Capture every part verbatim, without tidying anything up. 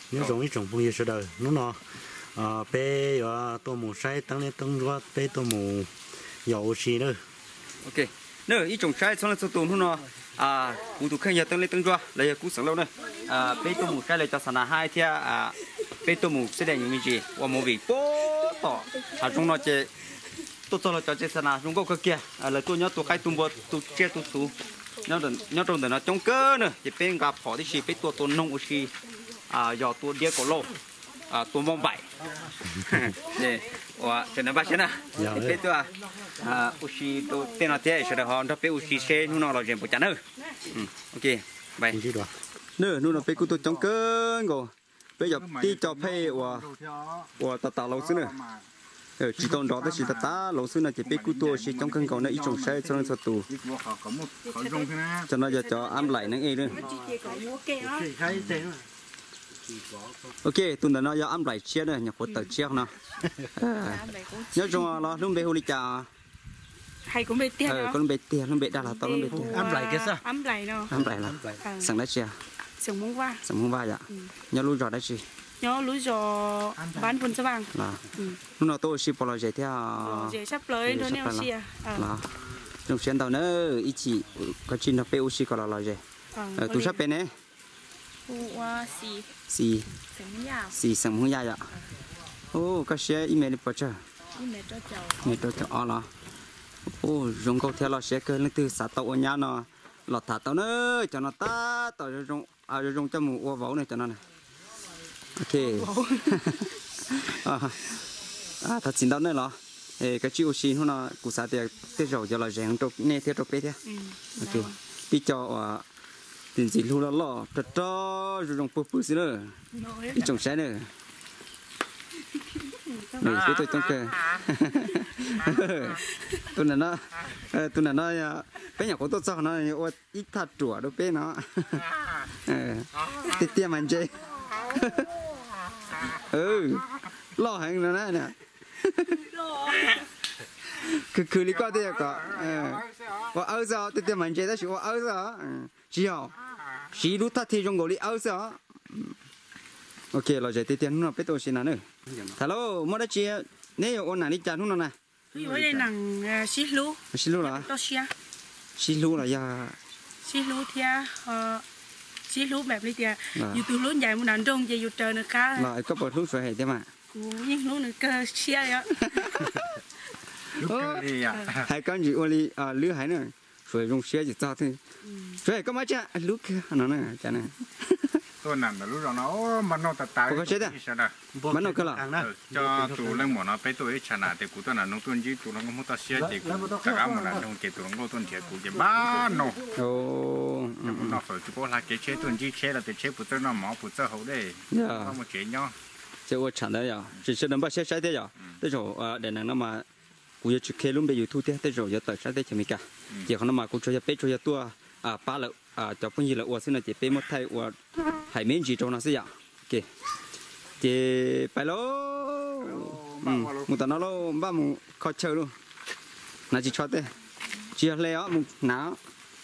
nhớ giống như trồng bùi sữa đời nó nó à bé và tôi mù sai tăng lên tăng qua bé tôi mù dầu xì nữa ok nữa ít trồng sai xong là số tồn nó à cụ tụ khai nhà tăng lên tăng qua lấy cụ sáng lâu nữa à bé tôi mù sai lấy cho sản hai thia à bé tôi mù sẽ để những gì và một vị bố tỏ à chúng nó chơi tôi cho nó cho chơi sản chúng có cái kia à là tôi nhớ tôi khai tung bột tôi chơi tôi số nhớ đừng nhớ trong đừng nó trong cơ nữa thì bên gặp họ thì chỉ bé tôi tôi nông chỉ à giờ tôi đi cổ lô à tôi mong bảy nè và cho nên bác sĩ nè bé tôi à ushi tôi tên là thế sẽ được họ nó bé ushi xe nó là chuyện bổ chán nữa ok bảy nữa nó là bé của tôi trong cơ ngô bây giờ đi cho phê và và tạt tạt lâu xứ nữa chỉ tôn đó chỉ tạt tạt lâu xứ này chỉ bé của tôi chỉ trong cơn cầu này ít trồng xe cho nên sao tù cho nó giờ cho ăn lại nó nghe nữa ok tuần đó nó giờ ăn lại chia này nhập một tờ chia nó nhớ chung là lúc bé hồi đi chả hay cũng bé tiền ờ con bé tiền con bé đa là to con bé tiền ăn lại cái sao ăn lại đâu ăn lại là sẵn đấy chia sẵn mông va sẵn mông va vậy nhớ lúa giò đấy gì nhớ lúa giò bán phân cho bằng là lúc nào tôi ship vào rồi theo rồi sắp tới thôi neo chia là trong chuyến tàu nữa ít chỉ có chín hợp pê ship còn là rồi tôi sắp bên này xì xì xì sẵn mông vậy ô cái xe email đi bỏ chơi email cho cháu email cho cháu là ô dùng câu theo là sẽ cơ lên từ sát tàu ở nhà nó lọt thả tàu nữa cho nó ta tàu dùng à dùng cho mù vẩu này cho nó này ok à thật xin tao nữa là cái chiêu xin nó cụ xã thì cái rồi cho là rèn trục nghe theo trục bé thế ok đi cho tiền gì luôn đó lọ cho cho dùng bự bự xí nữa đi trồng xe nữa này cái tôi trong cơ tôi là nó tôi là nó bé nhỏ của tôi sao nó ít thật chùa đâu bé nó tiết tiêm anh chơi ừ lo hàng rồi nè nè cứ cứ đi qua đây cả và ở sao tiết tiêm anh chơi đó chỉ có ở sao chỉ hảo chỉ lúc ta thì trong gọi đi ở sao ok rồi giờ tiết tiêm nó bé tôi xin nữa hello mua đấy chị nếu ôn nào đi chăn nó nè ở đây nàng xí lú xí lú là to xia xí lú là ya xí lú thia xí lúแบบนี้thiaอยู่ตัวลุ้นใหญ่มันนั่นตรงจะอยู่เจอนะคะ là có bớt lú sợi hay thế mà ยิ่งรู้หนึ่งก็เชียร์เยอะ hai con gì ôn đi à lứa hay nữa rồi dùng xe gì sao thế rồi có mấy cha lú kia nó nè cha nè tôi nằm là lúc đó nó mà nó tạt tạt có chết à mà nó cơ là cho tụi lên mỏ nó phải tôi chả nà thì cụ tôi là nông tuần chứ tụi nó không có xe thì tất cả một là nông cái tụi nó có tuần thiệt tụi cái ba nó ồ nó phải tụi có là cái chế tuần chứ chế là cái chế phụ tôi nó mỏ phụ tôi hậu đây không một chế nhau chế tôi chẳng đấy à chỉ sẽ nắm bắt xe sai thế à thế rồi để nàng nó mà cụ giờ chụp luôn bây giờ thu thế thế rồi giờ tới sai thế chả mấy cả chỉ còn nó mà cụ cho giờ bé cho giờ tua à ba lợ à cho phong gì là uổng xin là chỉ bé một thay uổng hải miếng gì trong nó sẽ dạng ok chỉ phải lo một tao nó lo ba một khó chơi luôn là chỉ cho thế chỉ là leo một não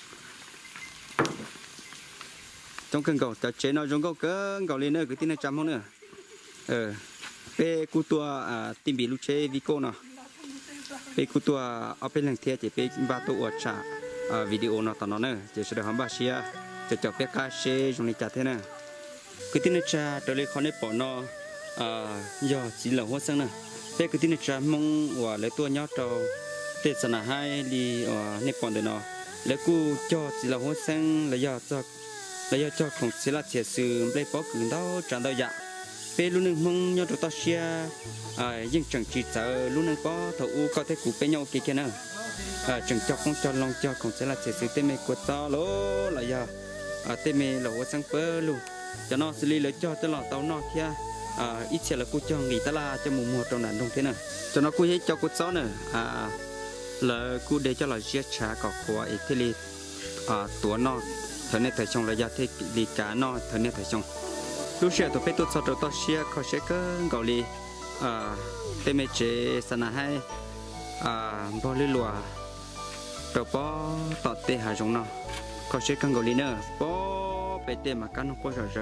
trong cơn cầu cho chế nó trong cầu cơn cầu lên nữa cứ tin là chăm không nữa ờ bé cu tua à tìm bị lúc chế vico nào bé cu tua ở bên làng thiê chỉ bé ba tụ ở trả video nó tao nó nữa chỉ sẽ được hâm ba xia cho cho bé cá xe trong này chả thế nè cứ tin là cha trở lại khó này bỏ nó à giờ chỉ là hoa sang nè bé cứ tin là cha mong và lấy tua nhau trâu tết sản hai đi ở này bỏ để nó lấy cu cho chỉ là hoa sang là giờ cho là giờ cho không chỉ là thiệt sự lấy bỏ cứng đó chẳng đâu dạ bé luôn nương mong nhau trâu to xia à nhưng chẳng chỉ sợ luôn nương có thầu u có thể cụ bé nhau kia kia nè à chừng cho con cho long cho không sẽ là chỉ sự tên mẹ của to lố là giờ à tên mẹ là hoa sang bơ luôn cho nó xử lý lấy cho cho lọ tàu nọ kia à ít sẽ là cô cho nghỉ ta la cho mùng một trong đàn đông thế này cho nó cô hết cho cô chó nữa à là cô để cho là giết trả cỏ của ấy thế li à tuổi nọ thời này thời trong là gia thế li cá nọ thời này thời trong lúc xưa tôi phải tôi sau đó tôi xia có sẽ có gọi li à tên mẹ chế sana hay à bao lưỡi lùa rồi bao tọt tê hà trong nọ có sẽ cần gọi li nữa bao bé tê mà cắn không có rồi rồi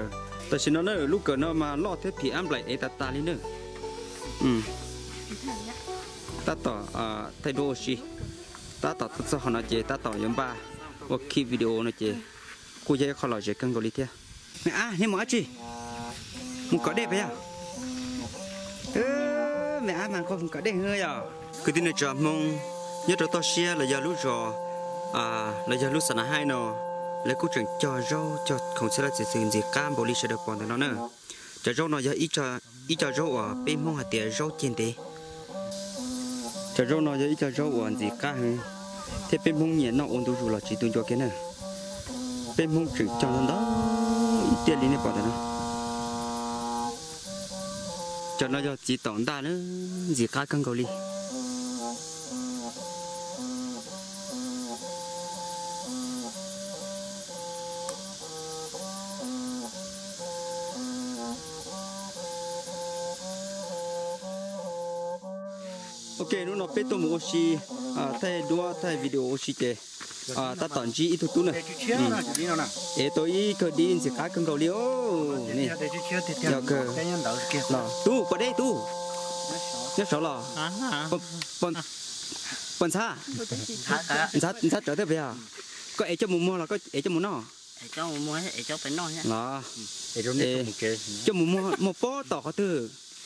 แต่ฉันนั่นลูกเกิดเนาะมาล่อเทผีอ้ำไหลเอตาตาลิเนออืมตาต่ออ่าไทยโดชิตาต่อตัดสหนาเจตาต่อยมบ้าว่าคลิปวิดีโอนะเจกูจะขอหล่อเจกันกอลิเทียแม่อ่ะนี่หมอจีมึงก็ได้ไปอ่ะเออแม่อ่ะมันก็มึงก็ได้เฮ้ยอ่ะคือที่นี่จะมองnhớ cho tôi xe là giờ lúc rồi à là giờ lúc sáng hai nọ lấy cố chuyện cho rau cho không sẽ là chỉ sử gì cam bò li sẽ được còn từ nó nữa cho rau nó giờ ít cho ít cho rau ở bên mông hạt tiền rau trên đấy cho rau nó giờ ít cho rau ở gì cá hơn thế bên mông nhẹ nó ổn đủ rồi là chỉ tuân cho cái này bên mông chuyện cho nó đó ít tiền đi này bỏ từ nó cho nó giờ chỉ tổng đa nữa gì cá cân cầu li ok nó nó biết tôi một oxy à thay đua thay video oxy thế à ta tận chỉ ít tu nữa để tôi cứ đi sẽ cá cân cầu liêu này giờ cơ là tu qua đây tu nhớ sao là bận bận xa xa xa trở thế bây giờ có ấy cho mù mua là có ấy cho mù nó cho mù mua ấy cho phải nói nhá là cho mù mua một bó tỏ có từ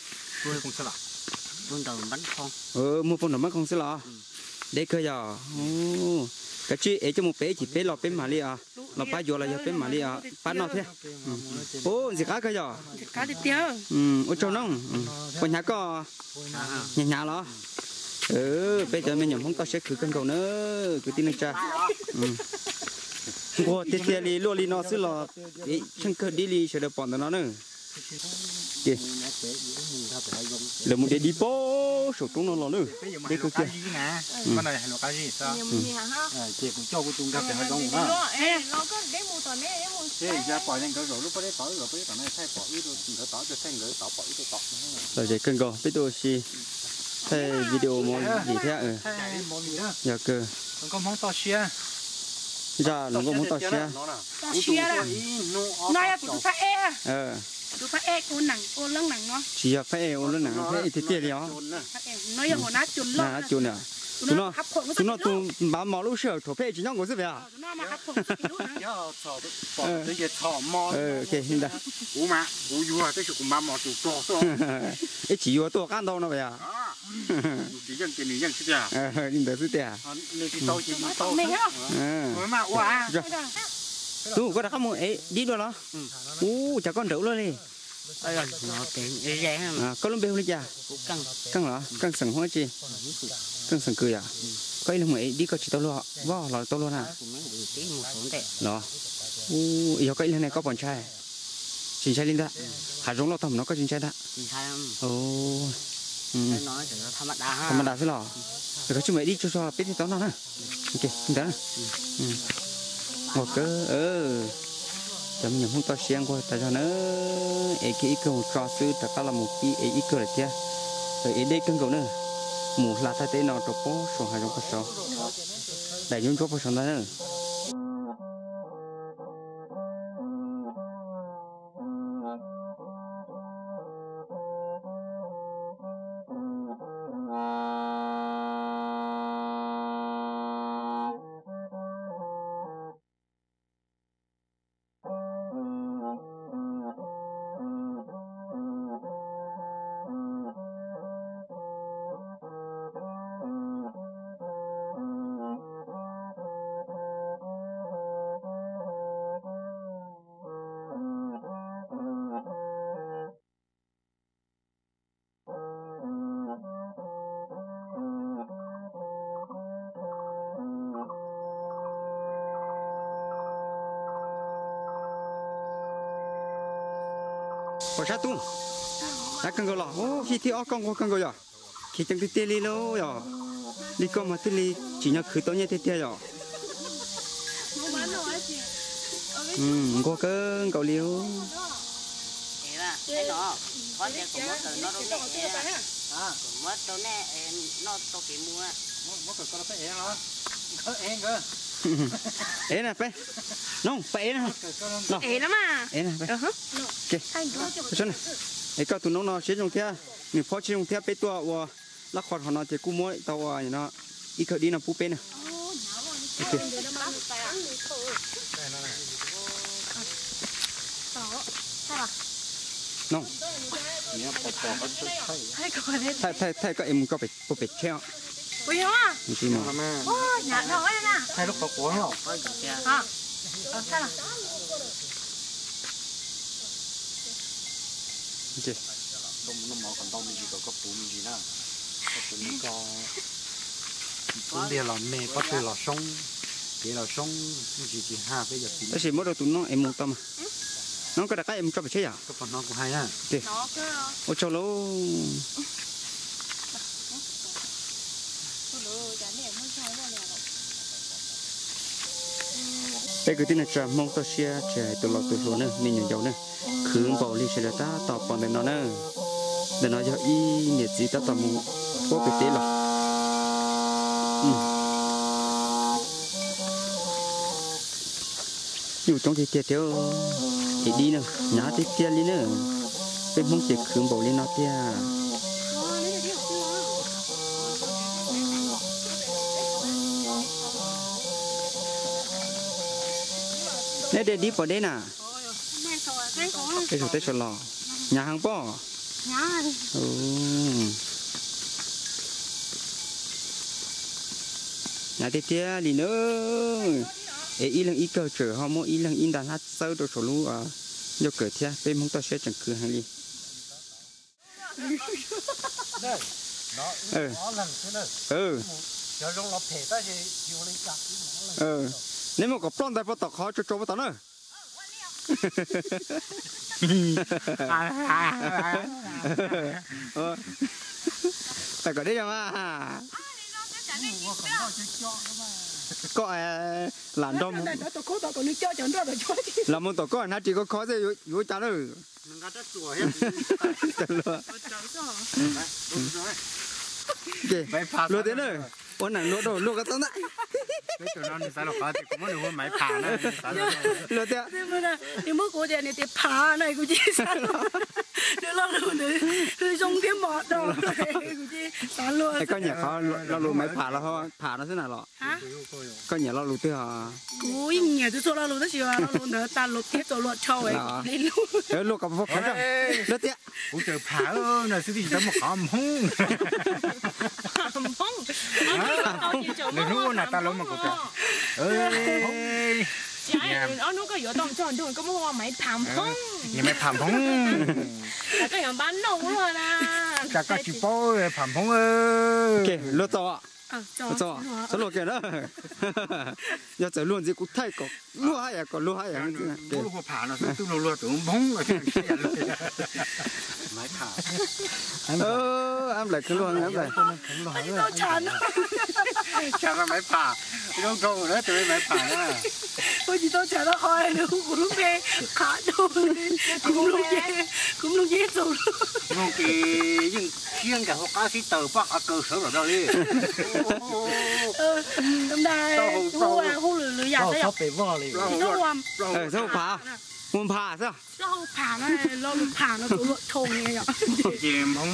buôn đầu bắn không ờ mua buôn đầu bắn không sẽ là để cơ giờ cái chuyện ấy cho một bé chỉ bé lọt bé mà đi à lọt ba giờ là giờ bé mà đi à bán nó thế ô gì khác cơ giờ cá đi tiêu ừ ô châu nông còn nhà có nhà nhà lo ừ bây giờ mình nhầm không tao sẽ khử cân cầu nữa cứ tin anh cha ô tiếp theo đi luôn đi nó sẽ là chân cơ đi đi sẽ được bỏ nó nữa kì là một để đi bó sổ tung nó lò nữa đây cơ kia con này là cái gì sao chị cũng cho của chúng ta phải hơi đông ha thế giờ bỏ lên cái rồi lúc đấy tỏi rồi cái này thay bỏ ít rồi thì tỏi cho xanh rồi tỏi bỏ ít tỏi rồi để cân cầu biết tôi xí thay video món gì thế ừ giờ cơ con món to xia giờ nó có món to xia to xia là nói là tụi phải e ờ tụi phải e cô nặng cô lưng nặng nó chỉ là phải eo lên nặng phải thì tiền liao nói là hồ nát chun lo nát chun à chúng nó chúng nó tụi bán mỏ lúc sửa thổ phê chỉ nhau có gì vậy à nó mà hấp thủng cái lúc nữa cái gì thọ mò ờ ok hiện tại ủ mà ủ dù à cái sự cũng bán mỏ chủ to to ấy chỉ vô to can đâu nó vậy à chỉ dân tiền dân chứ à ờ nhìn thấy thế à nên thì tôi chỉ tôi ờ mà quá tu có đặt không ấy đi đâu đó u chả con rượu luôn đi ơi là nó tiền dễ dễ à có lắm bêu đi chả căng căng hả căng sừng hoa chi căng sừng cười à có lúc ấy đi có chỉ tao luôn wow là tao luôn à đó u giờ cái này có bọn trai chính trai linh đó hạt giống nó tầm nó có chính trai đó ồ nói thì nó tham đá tham đá thế lò rồi chúng mày đi cho cho biết thì tao nó nè ok đó một cái ờ chấm nhầm không to xiên qua tại sao nó ấy cái ý cầu cho sư tất cả là một cái ý cầu là thế rồi ấy đây cân cầu nữa một là thay thế nào cho bố số hai trong cái số đại chúng cho bố số đó nữa bỏ sát tung đã cần gọi là ô khi thì ở con con gọi là khi chẳng thì tiền đi lâu rồi đi con mà tiền đi chỉ nhớ khử tối nhé tiền tiền rồi ừ có cơn cậu liêu thế là thế đó có thể cũng mất rồi nó đâu nè à mất đâu nè nó to cái mua mất rồi con nó phải em hả có em cơ ế nè bé nông phải nè nè ế lắm à ế nè phải ờ hả ok cái này cái cái tụi nó nó sẽ dùng thế mình phó sẽ dùng thế bé tua và lắc khoản họ nó chỉ cú mỗi tàu à nó ít khởi đi nó pu pe nè ok nông thay thay thay các em có bị có bị treo ui hả gì mà ô nhà đâu ấy nè thay lúc có cuốn không hả ờ sao nào ok tôm nó mỏ còn tôm mình chỉ có có bún gì nữa có bún có bún địa là mè có từ là sông địa là sông chỉ chỉ ha bây giờ cái gì mới đầu tụi nó em mua tôm nó có đặt cái em cho bị chết à cái phần nó cũng hay ha nó cơ ô cho lố bây giờ tin là chả mong tao xe chạy tụi lọ tụi lọ nữa mình nhận dấu nữa cứ bảo đi xe ta tao còn để nó nữa để nó cho y nhiệt gì ta tao muốn có cái tế lọ dù trong thì tiệt theo thì đi nữa nhá thì tiệt đi nữa bên mong chỉ cứ bảo đi nó tiệt nè để đi vào đây nè cái số tết số lò nhà hàng po nhà ừ nhà tiếp theo đi nữa ê y lần y cơ trở họ mua y lần in đàn hát sâu đồ số lú à do cởi theo bên mong tao sẽ chẳng cửa hàng đi ừ ừ ừ nếu mà có plon tại bắt tao khó cho cho bắt tao nữa tại có đấy không à có làm đâu làm một tổ có nó chỉ có khó gì vô trả rồi ok lúa thế nữa ôn nặng lúa đồ lúa cái tao đấy cái chỗ nó sai lọc thì cũng muốn được máy phà nữa lúa thế thì mức của tiền này thì phá này của chị sao đưa lo luôn nữa đưa trong cái mọt đồ này của chị sao luôn có nhà khó lo lúa máy phà là ho phà nó thế nào lọ hả có nhà lo lúa thế hả cúi nhà tôi lo lúa đó chị lo lúa nữa ta lúa tiếp rồi lúa trâu ấy đi luôn ờ lúa cầm phốt khá lúa thế cũng chờ phà ơi là sẽ đi tới một hòm hung không đừng nuôi là ta luôn mà cũng chờ ơi nó nó có dọn cho anh thôi có mua máy thảm phong nhà máy phàm phong là cái hàng bán nông luôn à cả các chị bố phàm phong ơi ok lúa to ờ cho cho lúa kia đó giờ chờ luôn gì cũng thay có lúa hay à có lúa hay à bố lúa phà nó tôi lúa lúa tưởng phong rồi máy thả ờ em lại cái luôn em lại nó chán cha nó máy phà không không nữa tôi máy phà nữa ôi chị tôi chả nó hỏi nữa cũng lúc đây khá đâu cũng lúc dễ cũng lúc dễ rồi một cái những chuyên cả học cá sĩ tờ bắc ở cơ sở ở đâu đi ờ hôm nay hú à hú lử lử giả đấy à chị tôi làm ờ sao phá muốn phá sao sao phá nó lo lử phá nó tụi thùng như vậy chìm không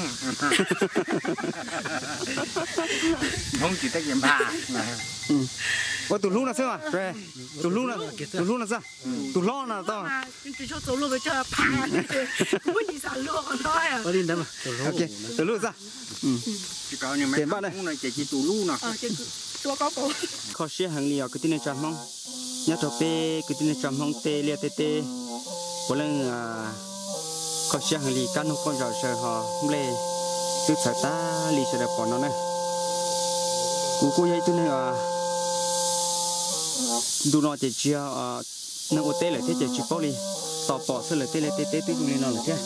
không chỉ tới chìm phà ủa tụi lúc là sao à rồi tụi lúc là tụi lúc là sao tụi lo là tao chỉ cho tụi lúc với cho phá muốn gì sao luôn thôi à có đi đâu mà ok tụi lúc sao chỉ có những mấy thằng này chỉ chỉ tụi lúc nè tôi có cổ khó xia hàng liều cái tin này chăm mong nhớ cho pe cái tin này chăm mong tê lia tê tê một lần khó xia hàng liều cán con giỏi sợ họ không lê từ sợ ta lì sợ đẹp bọn nó này cú cú vậy tôi này à đủ nó chỉ chia nó ô tê lại thế chỉ bao đi tỏ bỏ sơ lại tê lại tê tê tê tụi nó là thế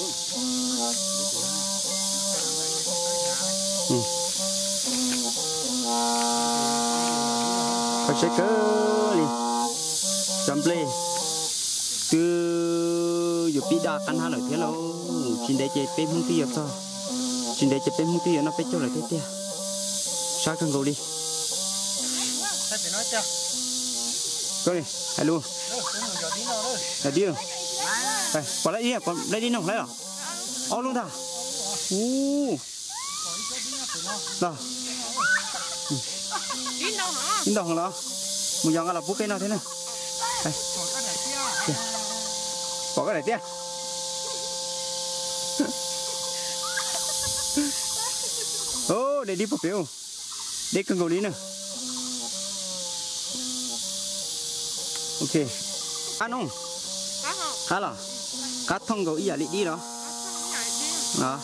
phải check cơ đi chấm play từ giờ bị đa căn hai lời thế lâu trên đây chơi pem không tiêu sao trên đây chơi pem không tiêu nó phải cho lại thế thế sao cần go đi Coi đi, hai luôn. Là đi rồi. Đây, còn lấy đi à, còn lấy đi không lấy à? Ô luôn thà. Ú. Đó. Đi đâu hả? Đi đâu hả? Một dòng là bút cái nào thế này? Đây. Bỏ cái này tia. Ô, để đi vào phiếu. Để cần cầu đi nữa. Ok. Ăn không? Khá là. Cá thông cầu ý à đi đó. Đó.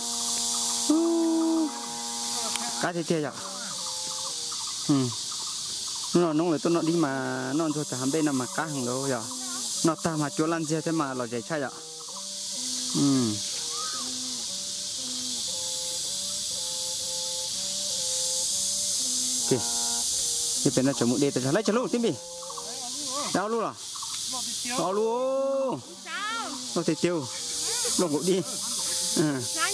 Cá thế thế vậy. Ừ. Nó nông là tôi nó đi mà nó cho thằng bên nào mà cá hàng đâu vậy. Nó ta mà chỗ lăn xe thế mà lò chạy chạy vậy. Ừ. Ok. Cái bên nó chở mũi đê tới lấy chở luôn tim bì. Đau luôn à? Đau luôn. Nó thì tiêu. Nó ngủ đi. Ừ.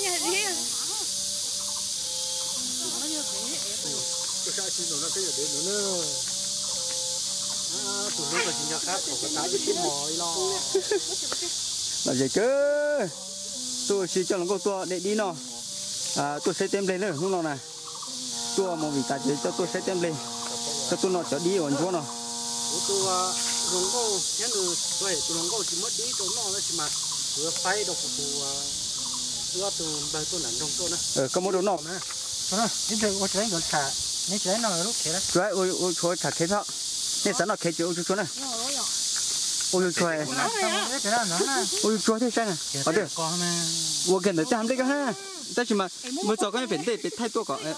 Là vậy chứ. Tôi chỉ cho nó có tua để đi nó. À, tôi sẽ tem lên nữa lúc nào này. Tua một vị tài cho tôi sẽ tem lên. Cho tôi nó trở đi ổn chỗ nó. Tôi rong câu nhắn được tôi tôi rong câu chỉ mất đi chỗ nó nó chỉ mà vừa phai đâu của tôi từ bài tôi làm trong tôi nữa. Ờ, có một đồ nọ. Ờ, những thứ tôi chơi còn thả, những chơi nào lúc thế đấy. Rồi, ôi ôi thôi thả thế thôi. Nên sáng nào khé chịu chú chú này. Ôi trời. Ôi trời thế sao này? Có được. Ủa gần tới ham đấy cả ha. Ta chỉ mà mới cho cái biển để để thay tua có.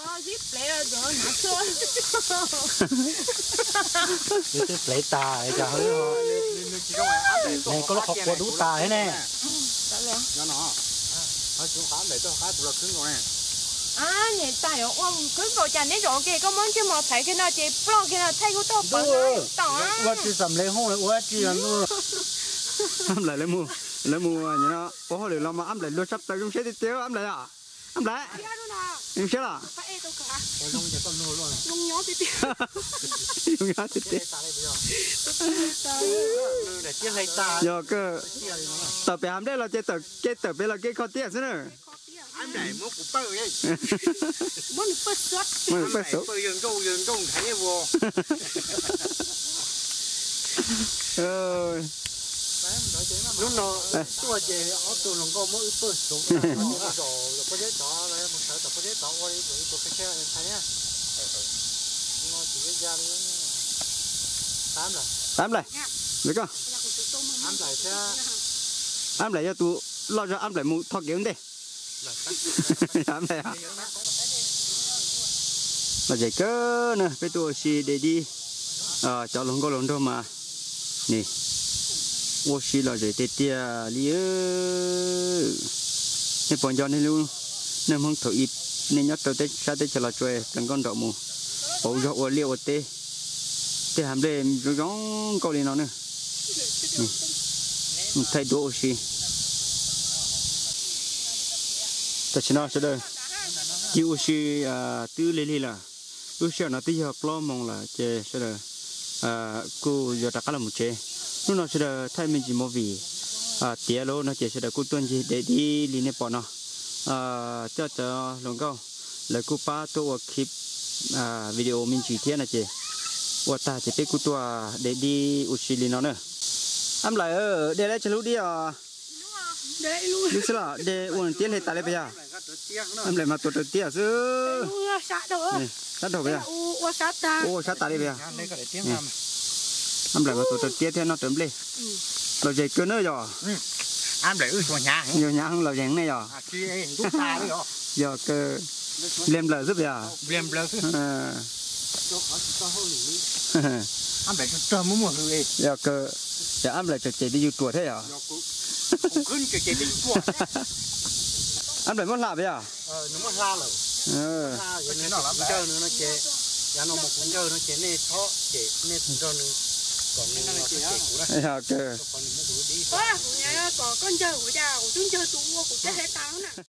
Cái cái lấy tà để cho hơi ho. Này có lúc học qua đủ tà thế này. Nó nó. Nó xuống khám để cho khám tụi là cứng rồi nè. À, nhẹ tay rồi, ông cứ gọi chàng đấy rồi kìa, có món chứ mà thấy cái nào chị pro cái nào thay của tôi bẩn rồi, tỏ. Tôi chỉ sắm lấy hôm này, tôi chỉ là luôn. Âm lại lấy mua, lấy mua như nó, có hồi làm mà âm lại luôn sắp tới chúng sẽ đi tiêu âm lại à, âm lại. Em sẽ là. Phải đâu cả. Lông giờ con nuôi luôn này. Lông nhó tí tí. Lông nhó tí tí. Để chia lấy ta. Giờ cơ. Tập bé âm đây là chơi tập, chơi tập bé là cái con tiếc nữa. Anh này mua củ bơ đấy. Muốn bớt sốt. Muốn bớt sốt. Bơ dừng câu dừng câu thấy vô. Ơi. Lúc nó tôi chỉ ở tụi nó có mỗi bớt sốt. Rồi có giấy tỏ lại một sở tập có giấy tỏ qua đi của cái xe thấy nhá. Nó chỉ cái da nữa. Tám là. Tám lại. Được không? Tám lại chứ. Tám lại cho tụi lo cho tám lại một thọ kiểu đây. Tám lại à? Là vậy cơ nè, cái tôi xì để đi. À, cho lồng có lồng đâu mà. Nè. Ô xì là vậy tê tia liu. Nên bọn cho nên luôn. Nên không thử ít. Nên nhớ tới sao tới cho là chơi cần con đậu mù. Ổ dọ ô liu ô tê. Tê hàm đề rồi giống câu đi nó nữa. Thay độ xì. Ta chỉ nói cho đây, chịu sự tư lì lì là, lúc sau nó tới giờ lo mong là chế sẽ là cô giờ đặt cái là một chế, lúc nào sẽ là thay mình chỉ một vị, tiệt lô nó chế sẽ là cô tuân gì để đi lì này bỏ nó, cho cho lòng câu, là cô ba tôi clip video mình chỉ thiên là chế, và ta chỉ biết cô tua để đi uchi lì nó nữa, em lại ở để lấy cho lúc đi à. Đấy luôn. Đi xí là để uống tiền hay ta lấy bây giờ. Em lại mà tụt tụt tiền chứ. Ua sát đâu. Sát đâu bây giờ. Ua sát ta. Ua sát ta đi bây giờ. Em lại mà tụt tụt tiền theo nó trộm đi. Rồi dậy cứ nữa rồi. Em lại ư xuống nhà. Nhiều nhà không là dậy này rồi. Giờ cơ liềm lờ giúp bây giờ. Liềm lờ chứ. Em lại cho mua mua người. Giờ cơ giờ em lại chạy chạy đi chuột thế à? Khuyên cái cái đi chuột. Em lại muốn làm vậy à? Ờ, nó mất la rồi. Ờ. Cái nó làm chơi nữa nó chế. Giá nó một cũng chơi nó chế nè thó chế nè cho nó còn nó nó chế cũ đó. Giờ cơ. Ơ, nhà có con chơi của cha, của chúng chơi tụ của cái hệ tao nè.